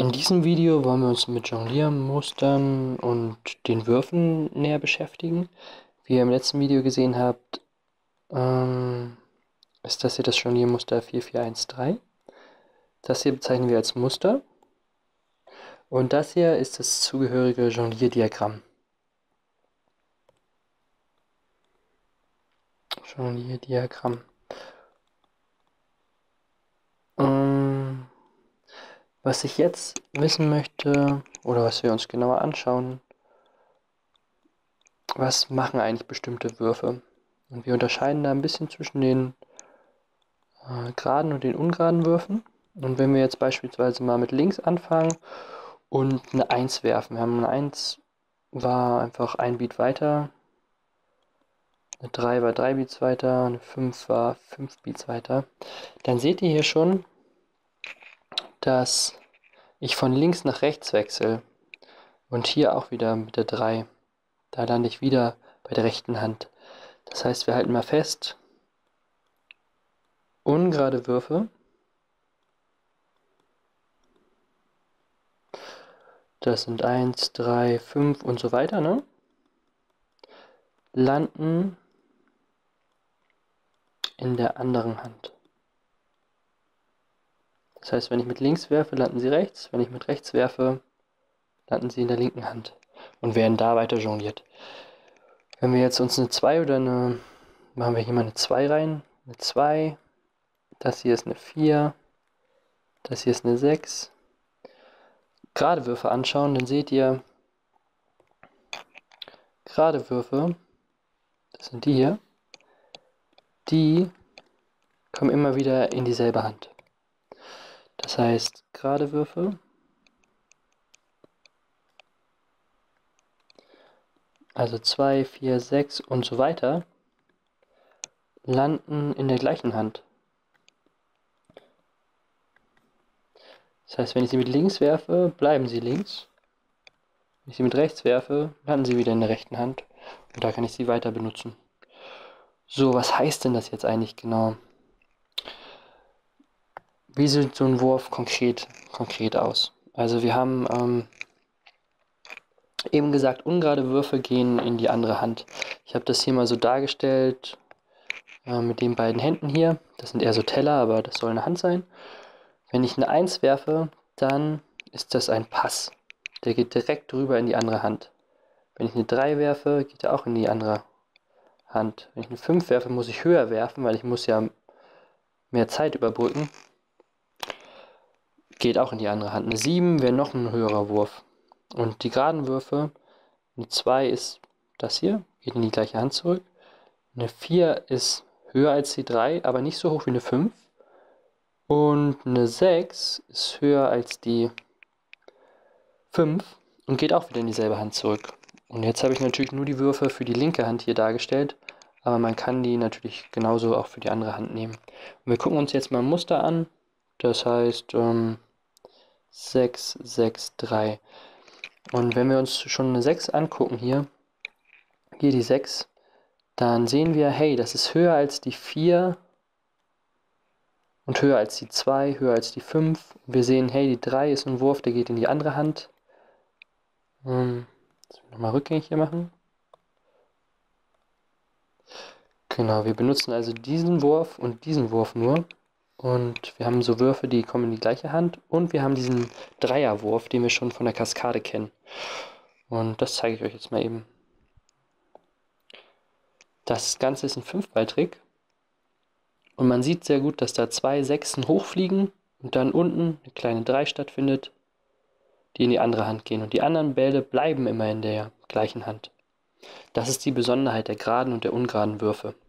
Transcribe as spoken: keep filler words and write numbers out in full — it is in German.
In diesem Video wollen wir uns mit Jongliermustern und den Würfen näher beschäftigen. Wie ihr im letzten Video gesehen habt, ähm, ist das hier das Jongliermuster vier vier eins drei. Das hier bezeichnen wir als Muster. Und das hier ist das zugehörige Jonglierdiagramm. Jonglierdiagramm. Ähm, was ich jetzt wissen möchte, oder was wir uns genauer anschauen, was machen eigentlich bestimmte Würfe? Und wir unterscheiden da ein bisschen zwischen den äh, geraden und den ungeraden Würfen. Und wenn wir jetzt beispielsweise mal mit links anfangen und eine eins werfen. Wir haben eine eins, war einfach ein Beat weiter. Eine drei war drei Beats weiter. Eine fünf war fünf Beats weiter. Dann seht ihr hier schon, dass ich von links nach rechts wechsle. Und hier auch wieder mit der drei. Da lande ich wieder bei der rechten Hand. Das heißt, wir halten mal fest, ungerade Würfe, das sind eins, drei, fünf und so weiter, ne? Landen in der anderen Hand. Das heißt, wenn ich mit links werfe, landen sie rechts. Wenn ich mit rechts werfe, landen sie in der linken Hand und werden da weiter jongliert. Wenn wir jetzt uns eine zwei oder eine, machen wir hier mal eine zwei rein, eine zwei, das hier ist eine vier, das hier ist eine sechs. Gerade Würfe anschauen, dann seht ihr, gerade Würfe, das sind die hier, die kommen immer wieder in dieselbe Hand. Das heißt, gerade Würfe, also zwei, vier, sechs und so weiter, landen in der gleichen Hand. Das heißt, wenn ich sie mit links werfe, bleiben sie links. Wenn ich sie mit rechts werfe, landen sie wieder in der rechten Hand. Und da kann ich sie weiter benutzen. So, was heißt denn das jetzt eigentlich genau? Wie sieht so ein Wurf konkret, konkret aus? Also wir haben ähm, eben gesagt, ungerade Würfe gehen in die andere Hand. Ich habe das hier mal so dargestellt äh, mit den beiden Händen hier. Das sind eher so Teller, aber das soll eine Hand sein. Wenn ich eine eins werfe, dann ist das ein Pass. Der geht direkt rüber in die andere Hand. Wenn ich eine drei werfe, geht er auch in die andere Hand. Wenn ich eine fünf werfe, muss ich höher werfen, weil ich muss ja mehr Zeit überbrücken. Geht auch in die andere Hand. Eine sieben wäre noch ein höherer Wurf. Und die geraden Würfe, eine zwei ist das hier, geht in die gleiche Hand zurück. Eine vier ist höher als die drei, aber nicht so hoch wie eine fünf. Und eine sechs ist höher als die fünf und geht auch wieder in dieselbe Hand zurück. Und jetzt habe ich natürlich nur die Würfe für die linke Hand hier dargestellt, aber man kann die natürlich genauso auch für die andere Hand nehmen. Und wir gucken uns jetzt mal ein Muster an, das heißt ähm, sechs, sechs, drei. Und wenn wir uns schon eine sechs angucken hier, hier die sechs, dann sehen wir, hey, das ist höher als die vier und höher als die zwei, höher als die fünf. Und wir sehen, hey, die drei ist ein Wurf, der geht in die andere Hand. Ähm, nochmal rückgängig hier machen. Genau, wir benutzen also diesen Wurf und diesen Wurf nur. Und wir haben so Würfe, die kommen in die gleiche Hand. Und wir haben diesen Dreierwurf, den wir schon von der Kaskade kennen. Und das zeige ich euch jetzt mal eben. Das Ganze ist ein Fünfball-Trick. Und man sieht sehr gut, dass da zwei Sechsen hochfliegen und dann unten eine kleine drei stattfindet, die in die andere Hand gehen. Und die anderen Bälle bleiben immer in der gleichen Hand. Das ist die Besonderheit der geraden und der ungeraden Würfe.